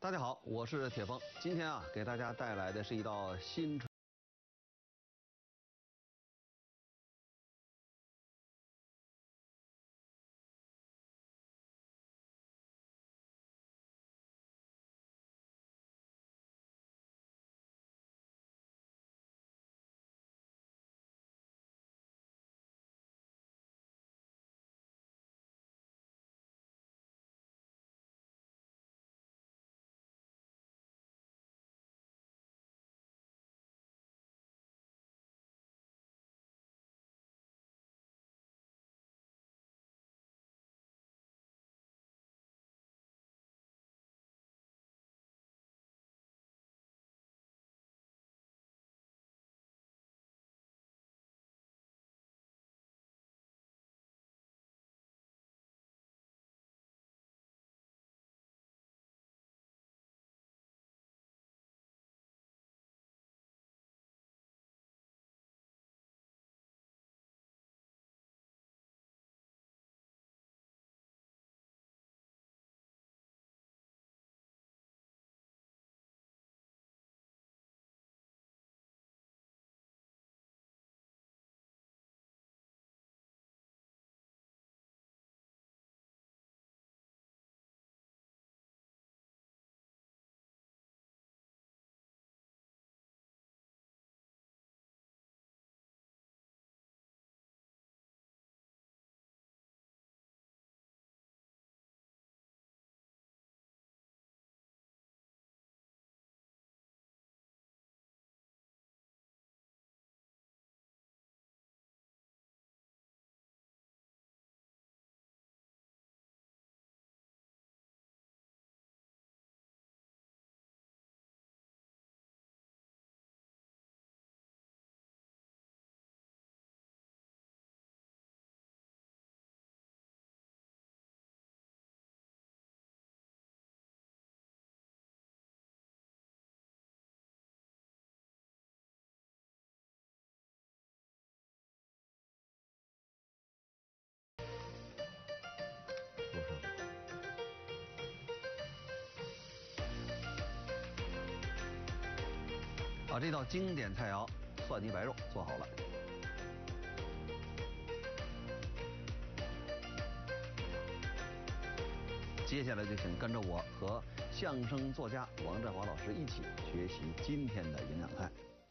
大家好，我是铁峰。今天给大家带来的是一道新春。把这道经典菜肴蒜泥白肉做好了。接下来就请跟着我和相声作家王振华老师一起学习今天的营养菜。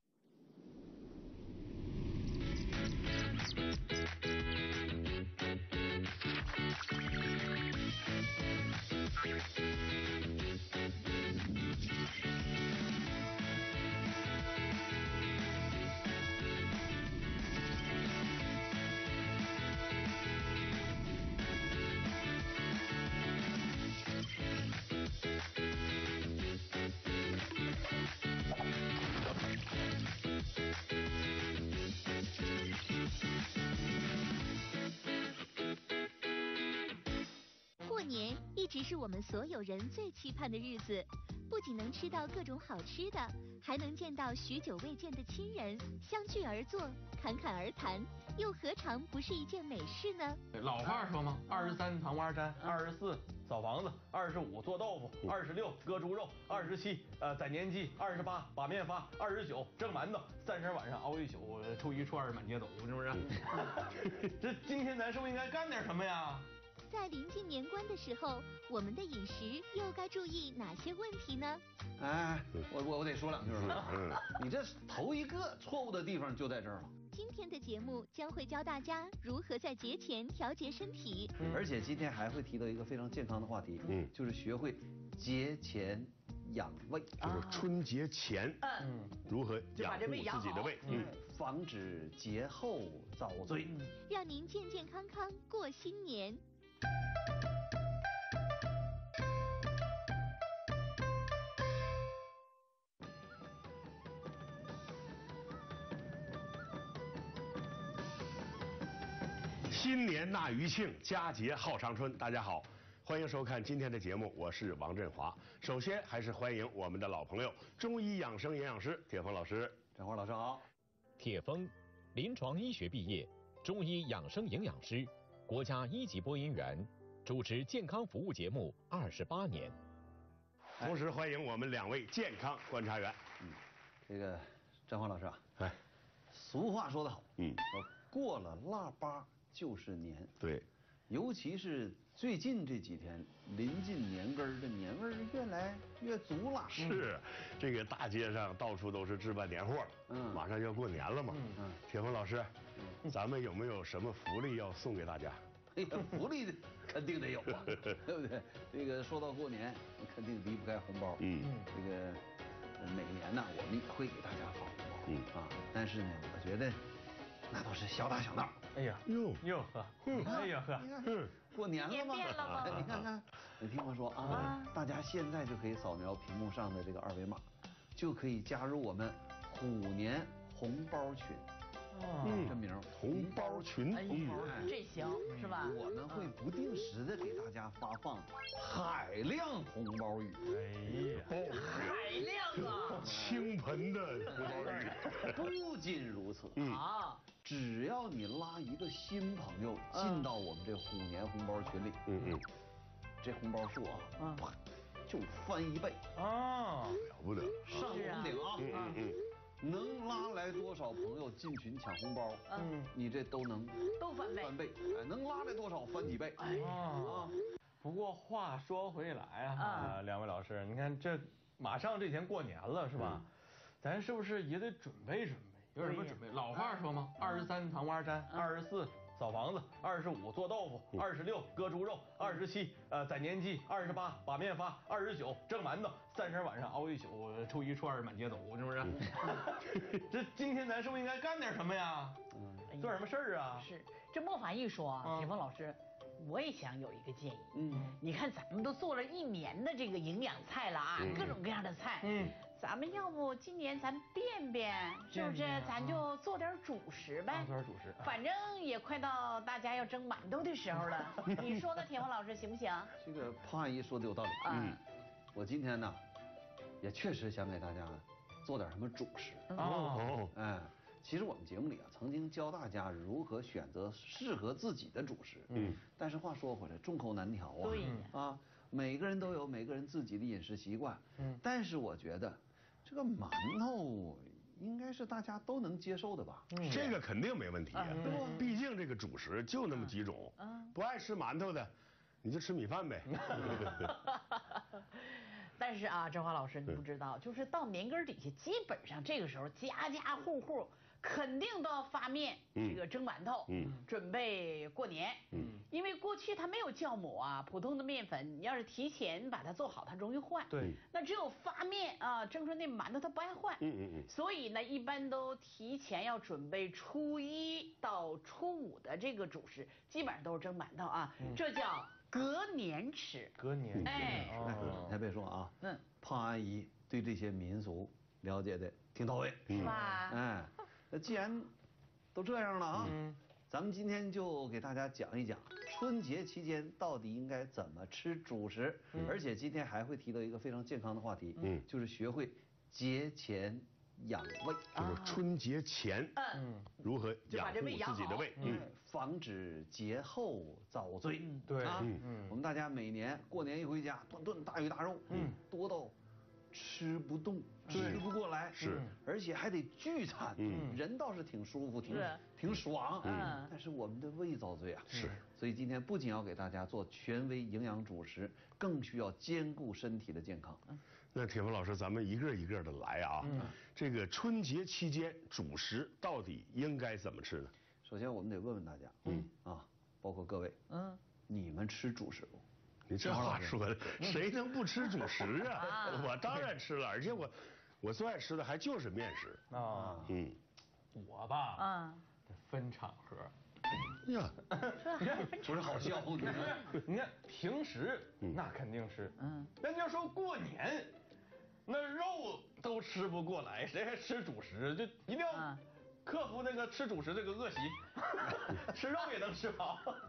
一直是我们所有人最期盼的日子，不仅能吃到各种好吃的，还能见到许久未见的亲人，相聚而坐，侃侃而谈，又何尝不是一件美事呢？ 老话说嘛，23糖瓜粘，24扫房子，25做豆腐，26割猪肉，27宰年鸡，28把面发，29蒸馒头，30晚上熬一宿，初一初二满街走，是不是？这今天咱是不是应该干点什么呀？ 在临近年关的时候，我们的饮食又该注意哪些问题呢？ 哎，我得说两句了。你这头一个错误的地方就在这儿了。 今天的节目将会教大家如何在节前调节身体， 而且今天还会提到一个非常健康的话题，就是学会节前养胃， 就是春节前，如何养护自己的胃， 防止节后遭罪， 让您健健康康过新年。 新年纳余庆，佳节号长春。大家好，欢迎收看今天的节目，我是王振华。首先还是欢迎我们的老朋友中医养生营养师铁峰老师。 振华老师好。 铁峰，临床医学毕业，中医养生营养师，国家1级播音员，主持健康服务节目28年。 同时欢迎我们2位健康观察员。 这个张华老师啊， 哎， 俗话说得好， 嗯， 说过了腊八就是年。 对， 尤其是最近这几天，临近年根儿，这年味儿越来越足了。 是，这个大街上到处都是置办年货了，马上要过年了嘛。铁峰老师，咱们有没有什么福利要送给大家？ 哎呀，福利肯定得有啊，对不对？这个说到过年，肯定离不开红包。这个每年呢，我们也会给大家发红包。但是呢，我觉得那都是小打小闹。 哎呀，哟呵，哎呀呵， 过年了吗？ 变了吗你看看，你听我说啊，大家现在就可以扫描屏幕上的这个2维码，就可以加入我们虎年红包群。这名红包群， 这行是吧？ 我们会不定时的给大家发放海量红包雨。 哎呀， 海量啊！ 倾盆的红包雨。 不仅如此，只要你拉一个新朋友进到我们这虎年红包群里，这红包数啊，啪就翻1倍啊， 了不得， 上红顶啊！能拉来多少朋友进群抢红包，你这都能翻倍，哎，能拉来多少翻几倍。 不过话说回来啊，2位老师，你看这马上这天过年了是吧？咱是不是也得准备准备？有什么准备？老话说嘛，23糖瓜粘，24扫房子，25做豆腐，26割猪肉，27宰年鸡，28把面发，29蒸馒头，30晚上熬一宿，初一初二满街走，是不是？这今天咱是不是应该干点什么呀？做点什么事儿啊？ 是，这莫凡一说啊，铁峰老师，我也想有一个建议。你看咱们都做了1年的这个营养菜了啊，各种各样的菜。咱们要不今年咱变变，是不是？咱就做点主食呗。 做点主食， 反正也快到大家要蒸馒头的时候了。你说呢，铁峰老师行不行？ 这个胖阿姨说的有道理。我今天呢，也确实想给大家做点什么主食。其实我们节目里啊，曾经教大家如何选择适合自己的主食。但是话说回来，众口难调啊。 对呀。每个人都有每个人自己的饮食习惯。但是我觉得，这个馒头应该是大家都能接受的吧？ 这个肯定没问题，毕竟这个主食就那么几种。不爱吃馒头的，你就吃米饭呗。 但是啊，郑华老师，你不知道，就是到年根底下，基本上这个时候家家户户肯定都要发面，这个蒸馒头，准备过年。因为过去它没有酵母啊，普通的面粉，你要是提前把它做好，它容易坏。 对。 那只有发面啊，蒸出那馒头它不爱坏。所以呢，一般都提前要准备初1到初5的这个主食，基本上都是蒸馒头啊，这叫隔年吃。 隔年。 哎。 还别说啊，胖阿姨对这些民俗了解的挺到位， 是吧？ 那既然都这样了啊，咱们今天就给大家讲一讲春节期间到底应该怎么吃主食，而且今天还会提到一个非常健康的话题，就是学会节前养胃， 就是春节前，如何养护自己的胃， 防止节后遭罪。 对啊， 我们大家每年过年一回家，顿顿大鱼大肉，多到吃不动，吃不过来，而且还得聚餐，人倒是挺舒服，挺爽，但是我们的胃遭罪啊，所以今天不仅要给大家做权威营养主食，更需要兼顾身体的健康。 那铁峰老师，咱们一个一个的来啊，这个春节期间主食到底应该怎么吃呢？ 首先我们得问问大家，包括各位，你们吃主食不？ 你这话说的，谁能不吃主食啊？我当然吃了，而且我最爱吃的还就是面食啊。 我吧，分场合。 呀， 不是好笑， 你看平时那肯定是，那你要说过年，那肉都吃不过来，谁还吃主食？就一定要克服那个吃主食这个恶习，吃肉也能吃饱。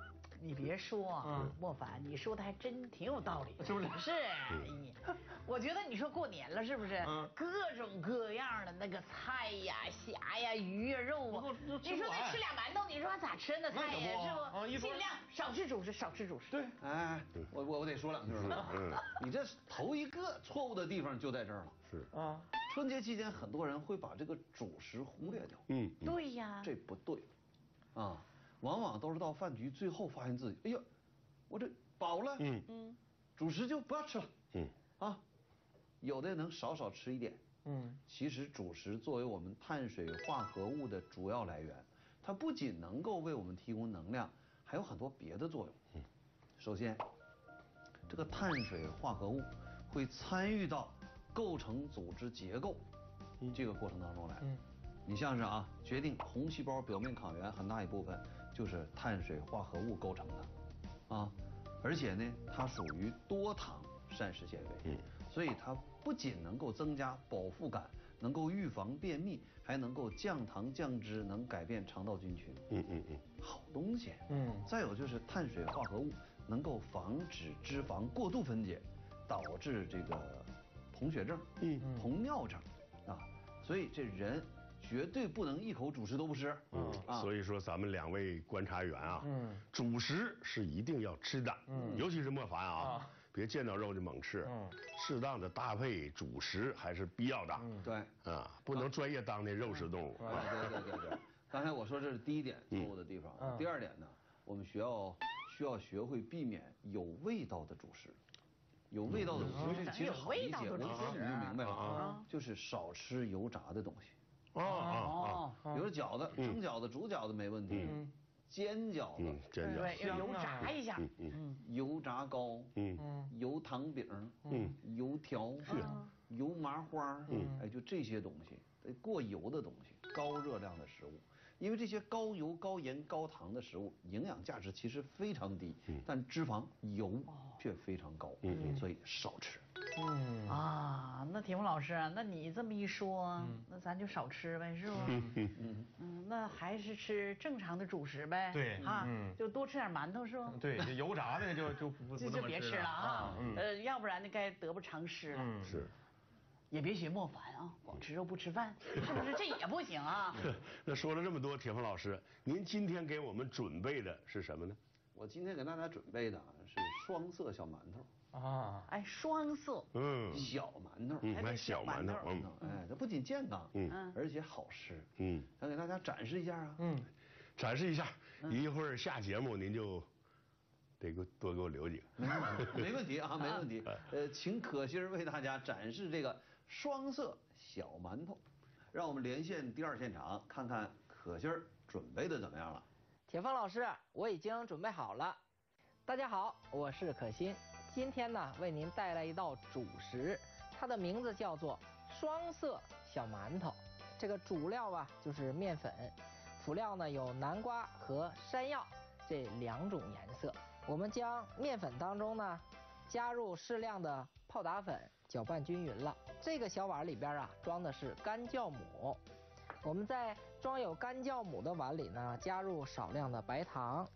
你别说啊，莫凡，你说的还真挺有道理， 是不是？ 是，我觉得你说过年了是不是？各种各样的那个菜呀、虾呀、鱼呀、肉啊，你说再吃俩馒头，你说咋吃那菜呀？是不？尽量少吃主食，少吃主食。 对， 哎，我得说两句了。你这头一个错误的地方就在这儿了。 是啊， 春节期间很多人会把这个主食忽略掉。 对呀， 这不对，啊，往往都是到饭局最后发现自己，哎呀，我这饱了，主食就不要吃了，啊，有的能少吃一点，其实主食作为我们碳水化合物的主要来源，它不仅能够为我们提供能量，还有很多别的作用。首先，这个碳水化合物会参与到构成组织结构这个过程当中来。你像是啊，决定红细胞表面抗原很大一部分就是碳水化合物构成的，啊，而且呢，它属于多糖膳食纤维，所以它不仅能够增加饱腹感，能够预防便秘，还能够降糖降脂，能改变肠道菌群。好东西。再有就是碳水化合物能够防止脂肪过度分解，导致这个酮血症、酮尿症，啊，所以这人绝对不能一口主食都不吃。 所以说咱们两位观察员啊，主食是一定要吃的，尤其是莫凡啊，别见到肉就猛吃，适当的搭配主食还是必要的。 对， 啊，不能专业当那肉食动物。 对。刚才我说这是第一点错误的地方，第二点呢，我们需要学会避免有味道的主食。有味道的主食其实好理解，我一说你就明白了啊，就是少吃油炸的东西。比如饺子，蒸饺子、煮饺子没问题，煎饺子， 对，要油炸一下， 油炸糕，油糖饼，油条，油麻花，哎，就这些东西，过油的东西，高热量的食物。因为这些高油、高盐、高糖的食物，营养价值其实非常低，但脂肪、油却非常高，所以少吃。 那铁峰老师，那你这么一说，那咱就少吃呗，是不？那还是吃正常的主食呗。 对啊，就多吃点馒头，是不？ 对，这油炸的就别吃了啊。要不然那该得不偿失了。 是。 也别学莫凡啊，光吃肉不吃饭，是不是？这也不行啊。 那说了这么多，铁峰老师，您今天给我们准备的是什么呢？ 我今天给大家准备的是双色小馒头啊，哎，双色， 小馒头， 小馒头， 哎，它不仅健康，而且好吃，想给大家展示一下啊， 展示一下，一会儿下节目您就得多给我留几个， 没问题啊，没问题。请可心为大家展示这个双色小馒头，让我们连线第二现场，看看可心准备的怎么样了。 铁峰老师，我已经准备好了。大家好，我是可心，今天呢为您带来一道主食，它的名字叫做双色小馒头。这个主料啊就是面粉，辅料呢有南瓜和山药这2种颜色。我们将面粉当中呢加入适量的泡打粉，搅拌均匀了。这个小碗里边啊装的是干酵母。我们在装有干酵母的碗里呢，加入少量的白糖，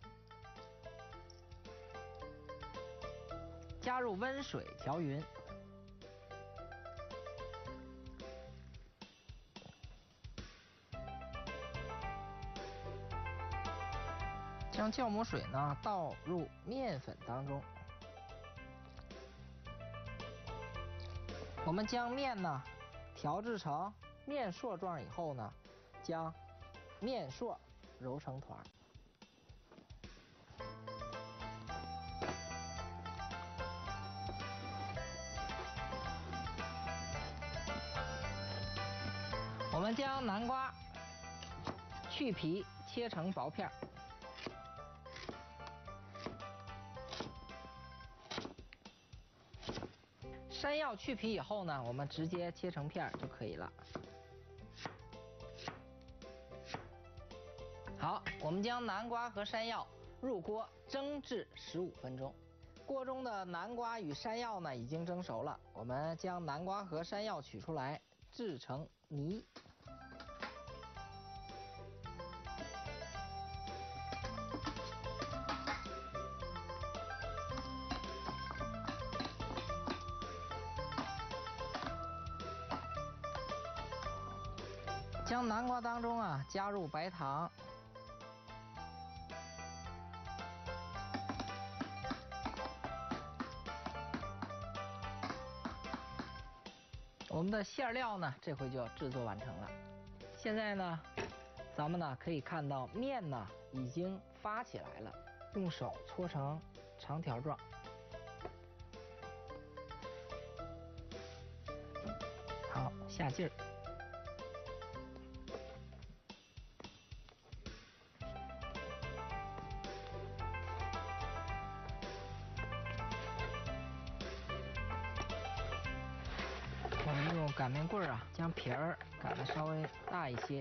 加入温水调匀，将酵母水呢倒入面粉当中。我们将面呢调制成面硕状以后呢，将面硕揉成团。我们将南瓜去皮切成薄片。山药去皮以后呢，我们直接切成片就可以了。好，我们将南瓜和山药入锅蒸至15分钟。锅中的南瓜与山药呢已经蒸熟了，我们将南瓜和山药取出来制成泥。 将南瓜当中啊加入白糖。我们的馅料呢，这回就制作完成了。现在呢，咱们呢可以看到面呢已经发起来了，用手搓成长条状。好，下劲儿。我们用擀面棍啊，将皮儿擀得稍微大一些。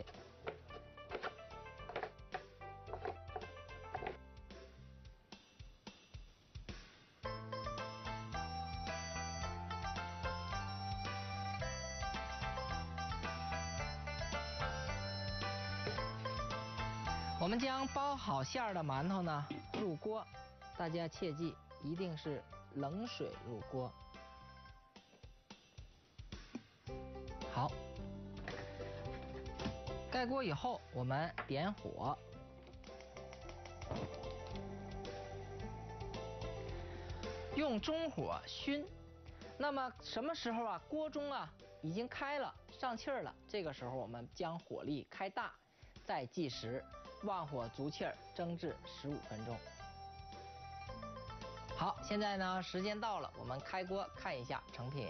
我们将包好馅儿的馒头呢入锅，大家切记一定是冷水入锅。好，盖锅以后，我们点火，用中火熏。那么什么时候啊，锅中啊已经开了，上气儿了，这个时候我们将火力开大，再计时，旺火足气儿蒸至15分钟。好，现在呢时间到了，我们开锅看一下成品。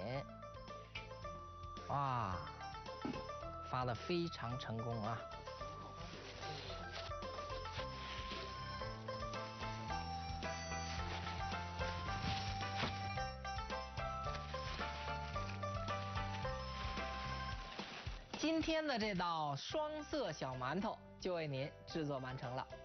哇，发得非常成功啊！今天的这道双色小馒头就为您制作完成了。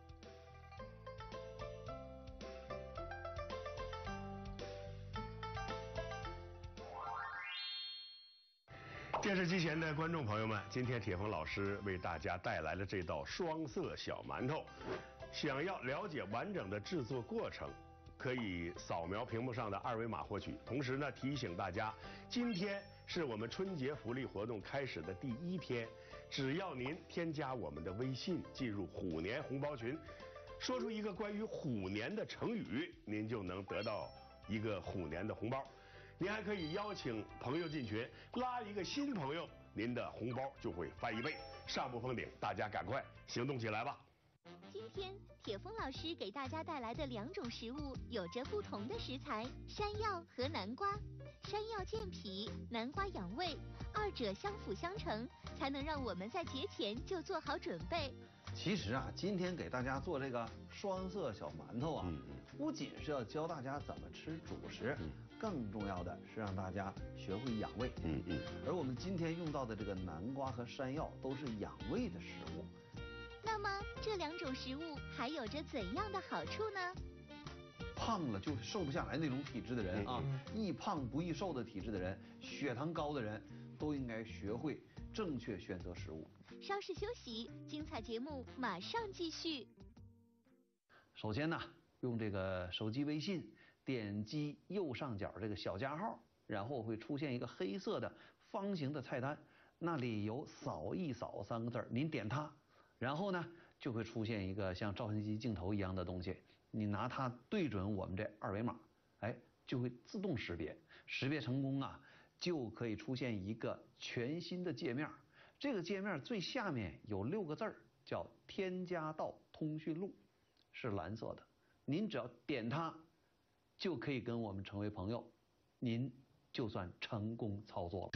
电视机前的观众朋友们，今天铁峰老师为大家带来了这道双色小馒头。想要了解完整的制作过程，可以扫描屏幕上的2维码获取。同时呢，提醒大家，今天是我们春节福利活动开始的第1天，只要您添加我们的微信，进入虎年红包群，说出一个关于虎年的成语，您就能得到一个虎年的红包。您还可以邀请朋友进群，拉一个新朋友，您的红包就会翻1倍。上不封顶，大家赶快行动起来吧！ 今天铁峰老师给大家带来的2种食物有着不同的食材：山药和南瓜。山药健脾，南瓜养胃，二者相辅相成，才能让我们在节前就做好准备。 其实啊，今天给大家做这个双色小馒头啊，不仅是要教大家怎么吃主食，更重要的是让大家学会养胃。而我们今天用到的这个南瓜和山药都是养胃的食物。 那么这2种食物还有着怎样的好处呢？ 胖了就瘦不下来那种体质的人啊，易胖不易瘦的体质的人，血糖高的人，都应该学会正确选择食物。 稍事休息，精彩节目马上继续。 首先呢，用这个手机微信点击右上角这个小加号，然后会出现一个黑色的方形的菜单，那里有扫一扫3个字，您点它，然后呢就会出现一个像照相机镜头一样的东西，你拿它对准我们这2维码，哎，就会自动识别，识别成功啊，就可以出现一个全新的界面。这个界面最下面有6个字儿，叫添加到通讯录，是蓝色的。您只要点它，就可以跟我们成为朋友，您就算成功操作了。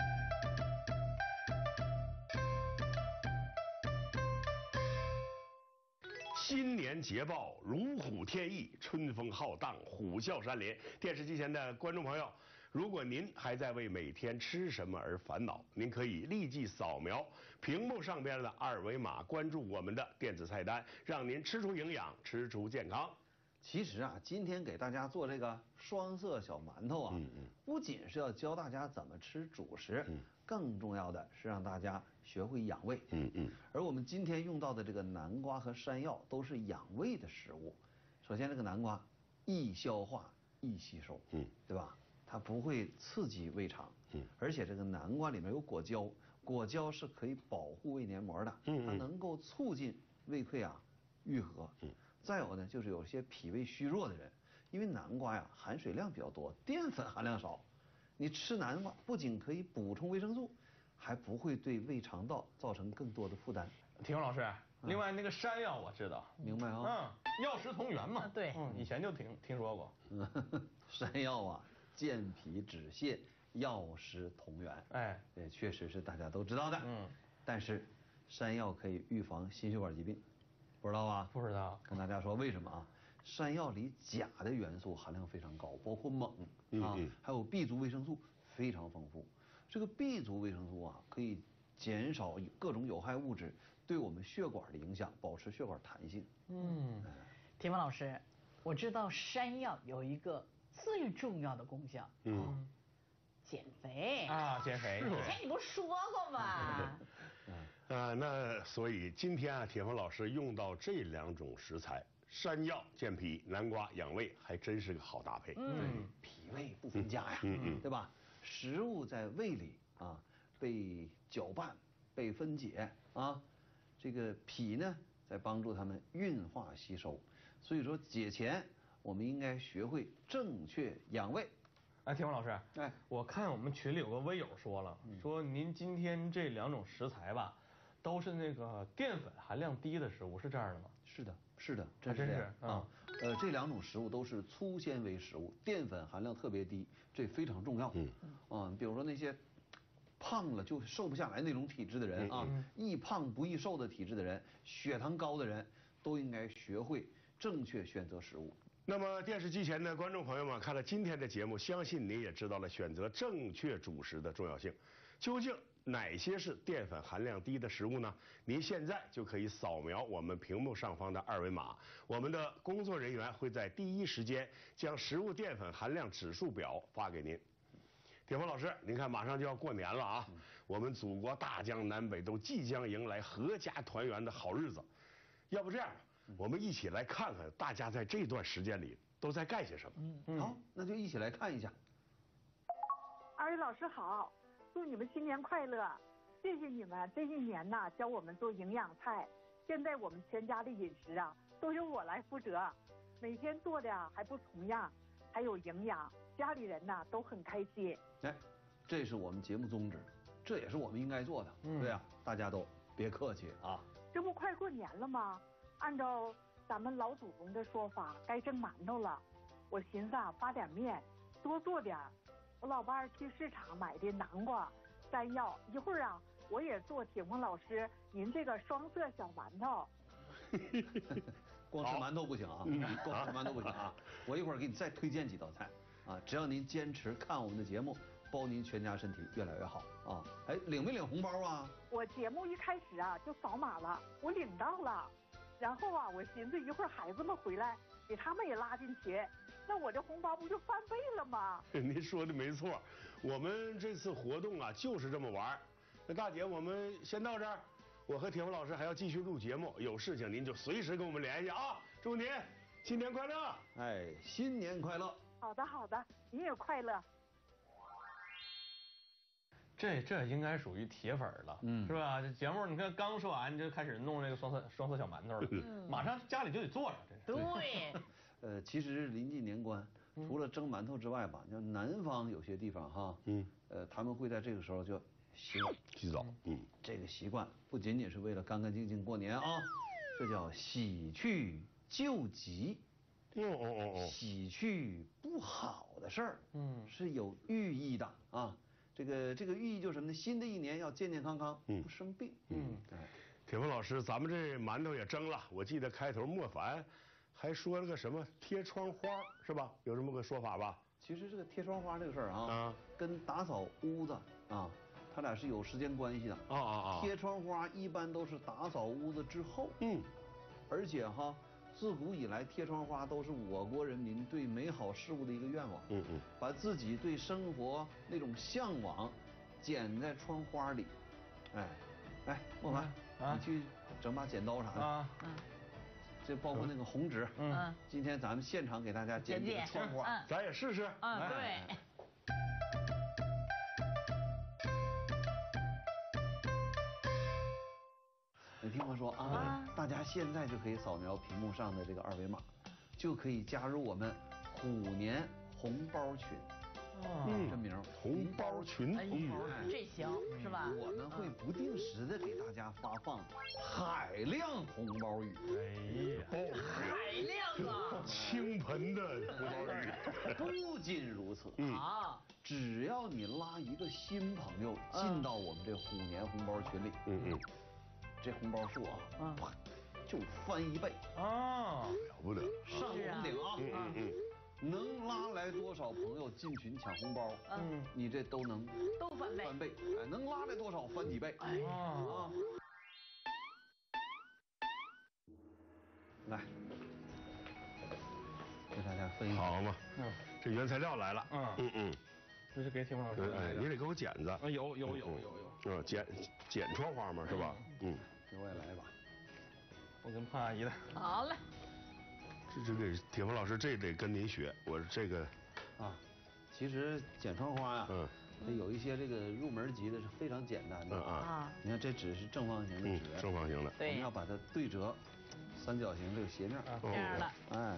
新年捷报如虎添翼，春风浩荡，虎啸山林。电视机前的观众朋友，如果您还在为每天吃什么而烦恼，您可以立即扫描屏幕上边的2维码，关注我们的电子菜单，让您吃出营养，吃出健康。 其实啊，今天给大家做这个双色小馒头啊，不仅是要教大家怎么吃主食，更重要的是让大家学会养胃。而我们今天用到的这个南瓜和山药都是养胃的食物。首先，这个南瓜易消化、易吸收，对吧？它不会刺激胃肠，而且这个南瓜里面有果胶， 果胶是可以保护胃黏膜的，它能够促进胃溃疡愈合。再有呢，就是有些脾胃虚弱的人，因为南瓜呀含水量比较多，淀粉含量少，你吃南瓜不仅可以补充维生素，还不会对胃肠道造成更多的负担。 体温老师，另外那个山药我知道， 明白啊？ 药食同源嘛。 对， 以前就听说过。 山药啊，健脾止泻，药食同源。 哎， 这确实是大家都知道的。但是山药可以预防心血管疾病，不知道吧？ 不知道。 跟大家说为什么啊？山药里钾的元素含量非常高，包括锰啊，还有 B 族维生素非常丰富。这个 B 族维生素啊，可以减少各种有害物质对我们血管的影响，保持血管弹性。 田芳老师，我知道山药有一个最重要的功效，减肥啊，减肥。 以前你不说过吗？ 那所以今天啊，铁峰老师用到这2种食材，山药健脾，南瓜养胃，还真是个好搭配。 脾胃不分家呀，对吧？食物在胃里啊被搅拌、被分解啊，这个脾呢在帮助它们运化吸收。所以说节前我们应该学会正确养胃。 哎，田峰老师，我看我们群里有个微友说了，说您今天这2种食材吧，都是那个淀粉含量低的食物，是这样的吗？ 是的，真是啊。这2种食物都是粗纤维食物，淀粉含量特别低，这非常重要。比如说那些胖了就瘦不下来那种体质的人啊，易胖不易瘦的体质的人，血糖高的人，都应该学会正确选择食物。 那么电视机前的观众朋友们，看了今天的节目，相信您也知道了选择正确主食的重要性。究竟哪些是淀粉含量低的食物呢？您现在就可以扫描我们屏幕上方的2维码，我们的工作人员会在第一时间将食物淀粉含量指数表发给您。铁峰老师，您看马上就要过年了啊，我们祖国大江南北都即将迎来阖家团圆的好日子。要不这样，我们一起来看看大家在这段时间里都在干些什么。 好，那就一起来看一下。 2位老师好，祝你们新年快乐！谢谢你们这1年呐，教我们做营养菜。现在我们全家的饮食啊，都由我来负责，每天做的还不重样，还有营养，家里人呐都很开心。 这是我们节目宗旨，这也是我们应该做的。对呀，大家都别客气啊。 这不快过年了吗？按照咱们老祖宗的说法，该蒸馒头了。我寻思啊，发点面，多做点。我老伴儿去市场买的南瓜、山药，一会儿啊，我也做铁峰老师您这个双色小馒头。 光吃馒头不行啊，光吃馒头不行啊。我一会儿给你再推荐几道菜啊，只要您坚持看我们的节目，包您全家身体越来越好啊。领没领红包啊？我节目一开始啊就扫码了，我领到了。然后啊，我寻思一会儿孩子们回来，给他们也拉进去，那我这红包不就翻倍了吗？ 您说的没错，我们这次活动啊就是这么玩。那大姐，我们先到这儿，我和铁峰老师还要继续录节目，有事情您就随时跟我们联系啊！祝您新年快乐！新年快乐！ 好的好的，您也快乐。 这应该属于铁粉了，是吧？这节目你看刚说完就开始弄这个双色小馒头了，马上家里就得做上这。 对。 其实临近年关，除了蒸馒头之外吧，像南方有些地方哈，他们会在这个时候就洗澡， 这个习惯不仅仅是为了干干净净过年啊，这叫洗去旧疾。洗去不好的事儿，是有寓意的啊。这个寓意就是什么呢？新的1年要健健康康，不生病。 铁峰老师，咱们这馒头也蒸了，我记得开头莫凡还说了个什么贴窗花，是吧？有这么个说法吧？ 其实这个贴窗花这个事儿啊，跟打扫屋子啊，它俩是有时间关系的。贴窗花一般都是打扫屋子之后。而且哈，自古以来贴窗花都是我国人民对美好事物的一个愿望。把自己对生活那种向往剪在窗花里。莫凡，你去整把剪刀啥的。这包括那个红纸。今天咱们现场给大家剪几个窗花， 咱也试试。 对。 你听我说啊，大家现在就可以扫描屏幕上的这个二维码，就可以加入我们虎年红包群。这名红包群， 这行是吧？ 我们会不定时的给大家发放海量红包雨。 海量啊！ 倾盆的红包雨。 不仅如此只要你拉一个新朋友进到我们这虎年红包群里，这红包数啪就翻1倍了不得， 上红顶啊！能拉来多少朋友进群抢红包，你这都翻倍，哎，能拉来多少翻几倍，来，给大家分一好嘛，这原材料来了， 这是给铁木老师来的， 你得给我剪子， 有， 剪窗花嘛是吧？ 给我也来一把， 我跟胖阿姨的， 好嘞。 这给铁峰老师，这得跟您学。我这个其实剪窗花呀，它有一些这个入门级的是非常简单的你看这纸是正方形的纸， 正方形的， 我们要把它对折，三角形这个斜面， 这样了，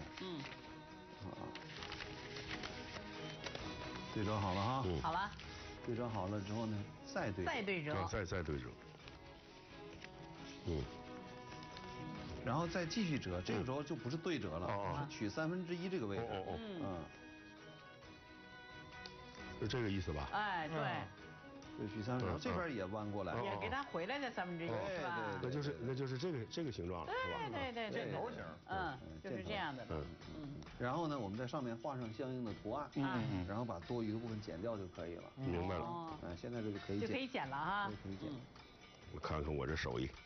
对折好了哈， 好了， 对折好了之后呢，再对折， 再对折， 然后再继续折，这个时候就不是对折了，是取1/3这个位置。 就这个意思吧？ 哎，对。 取3/3，这边也弯过来， 也给它回来的1/3，是吧？ 那就是这个形状了，是吧？ 对， 箭头形， 就是这样的。 然后呢，我们在上面画上相应的图案，然后把多余的部分剪掉就可以了。 明白了。 现在这就可以剪了哈。 可以剪。 我看看我这手艺。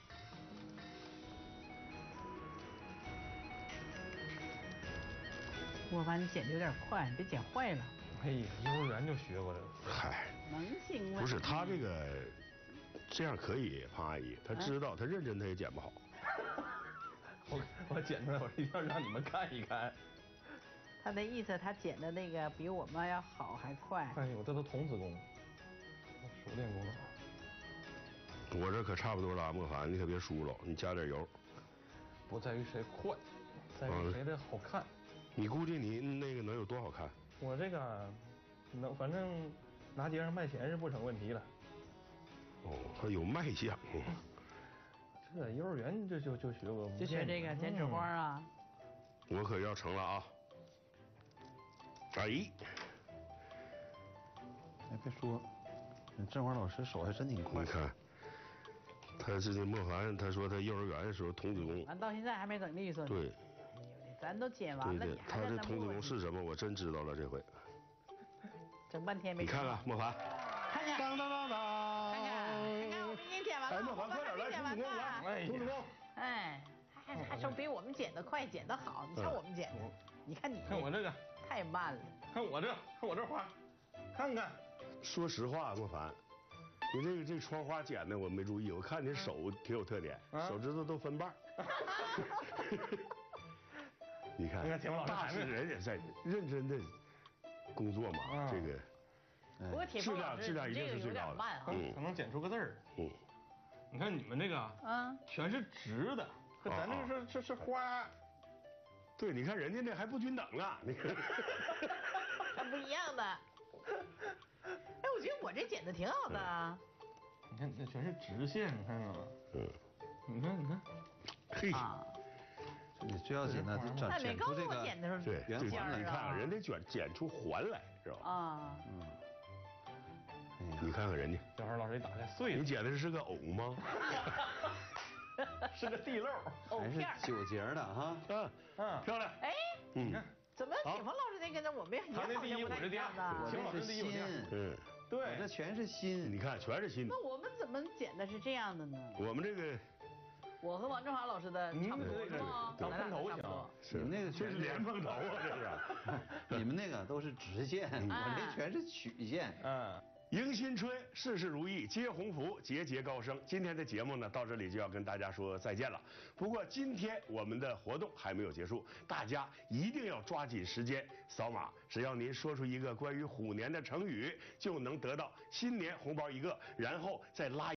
我发现你剪的有点快，你别剪坏了。 哎呀，幼儿园就学过这个。 嗨， 能行吗？ 不是他这个这样可以，胖阿姨，他知道，他认真他也剪不好。 我剪出来，我一定要让你们看一看。 他的意思，他剪的那个比我们要好还快。 哎呦，这都童子功，熟练工夫。我这可差不多了，莫凡，你可别输了，你加点油。 不在于谁快，在于谁的好看。 你估计你那个能有多好看？ 我这个能，反正拿街上卖钱是不成问题了。 还有卖相。 这幼儿园就学过， 就学这个剪纸花啊。 我可要成了啊！哎， 别说，振华老师手还真挺快。 你看，他这莫凡，他说他幼儿园的时候童子功， 完到现在还没整利索呢。 对。 咱都剪完了，你还在那他这童子功是什么？我真知道了，这回。 整半天没。 你看看莫凡。 看看。 当当当当。 看看，我们已经剪完了。 哎，莫凡快点来，童子功来，童子功。 哎，还说比我们剪得快，剪得好。你看我们剪的，你看你。 看我这个。 太慢了。 看我这花，看看。 说实话，莫凡，你这窗花剪的我没注意，我看你手挺有特点，手指头都分瓣。你看，大使人也在认真的工作嘛，这个不过铁峰老师质量一定是最高的， 才能剪出个字儿。你看你们这个，全是直的，和咱这个是花。 对，你看人家那还不均等啊，你看， 还不一样的。哎，我觉得我这剪的挺好的。 你看，那全是直线，你看啊。你看， 嘿。 你最要紧的，就剪出这个对圆环来。 你看人得剪出环来，知道吧？你看看人家， 小孩老师一打开碎了。 你剪的是个藕吗？ 是个地漏， 还是9节的哈？ 漂亮。 哎， 你看， 怎么铁峰老师那个我们他那第一，我这第二，铁峰老师第一，我第二。对， 我这全是新。 你看，全是新的。 那我们怎么剪的是这样的呢？ 我们这个。 我和王振华老师的差不多是吗？ 当风头行， 是你们那个全是连风头啊，这是。 你们那个都是直线，我这全是曲线。 迎新春，事事如意，接鸿福，节节高升。今天的节目呢，到这里就要跟大家说再见了。不过今天我们的活动还没有结束，大家一定要抓紧时间扫码，只要您说出一个关于虎年的成语，就能得到新年红包一个，然后再拉。